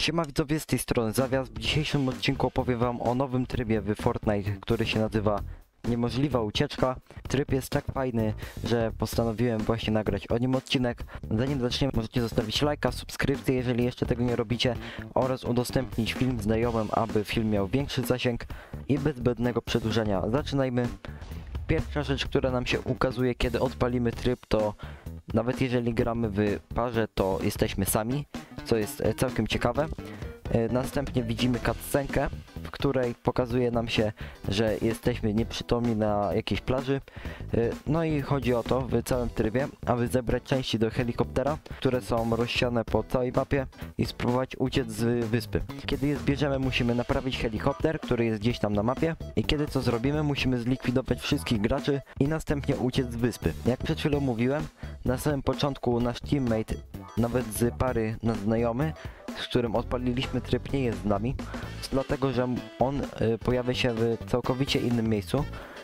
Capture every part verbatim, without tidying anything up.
Siema widzowie, z tej strony Zawias. W dzisiejszym odcinku opowiem wam o nowym trybie w Fortnite, który się nazywa Niemożliwa Ucieczka. Tryb jest tak fajny, że postanowiłem właśnie nagrać o nim odcinek. Zanim zaczniemy, możecie zostawić lajka, subskrypcję, jeżeli jeszcze tego nie robicie, oraz udostępnić film znajomym, aby film miał większy zasięg. I bez zbędnego przedłużenia zaczynajmy. Pierwsza rzecz, która nam się ukazuje, kiedy odpalimy tryb, to nawet jeżeli gramy w parze, to jesteśmy sami, co jest całkiem ciekawe. Następnie widzimy cutscenkę, w której pokazuje nam się, że jesteśmy nieprzytomni na jakiejś plaży. No i chodzi o to w całym trybie, aby zebrać części do helikoptera, które są rozsiane po całej mapie, i spróbować uciec z wyspy. Kiedy je zbierzemy, musimy naprawić helikopter, który jest gdzieś tam na mapie, i kiedy to zrobimy, musimy zlikwidować wszystkich graczy i następnie uciec z wyspy. Jak przed chwilą mówiłem, na samym początku nasz teammate, nawet z pary na znajomy, z którym odpaliliśmy tryb, nie jest z nami, dlatego że on y, pojawia się w całkowicie innym miejscu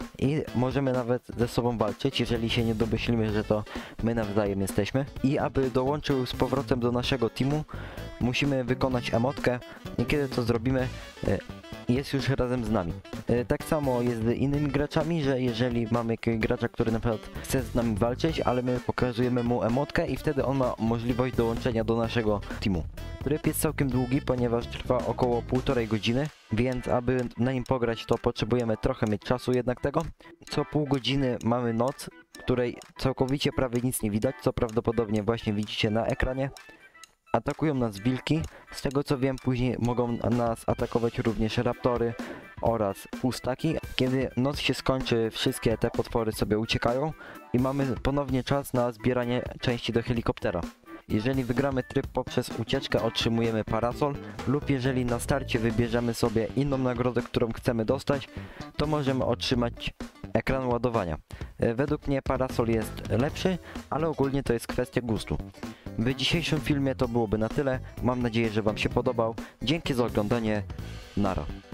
i możemy nawet ze sobą walczyć, jeżeli się nie domyślimy, że to my nawzajem jesteśmy. I aby dołączył z powrotem do naszego teamu, musimy wykonać emotkę, i kiedy to zrobimy, y, jest już razem z nami. Y, tak samo jest z innymi graczami, że jeżeli mamy jakiegoś gracza, który na przykład chce z nami walczyć, ale my pokazujemy mu emotkę, i wtedy on ma możliwość dołączenia do naszego teamu. Tryb jest całkiem długi, ponieważ trwa około półtorej godziny, więc aby na nim pograć, to potrzebujemy trochę mieć czasu jednak tego. Co pół godziny mamy noc, w której całkowicie prawie nic nie widać, co prawdopodobnie właśnie widzicie na ekranie. Atakują nas wilki, z tego co wiem, później mogą nas atakować również raptory oraz pustaki. Kiedy noc się skończy, wszystkie te potwory sobie uciekają i mamy ponownie czas na zbieranie części do helikoptera. Jeżeli wygramy tryb poprzez ucieczkę, otrzymujemy parasol, lub jeżeli na starcie wybierzemy sobie inną nagrodę, którą chcemy dostać, to możemy otrzymać ekran ładowania. Według mnie parasol jest lepszy, ale ogólnie to jest kwestia gustu. W dzisiejszym filmie to byłoby na tyle. Mam nadzieję, że wam się podobał. Dzięki za oglądanie. Nara.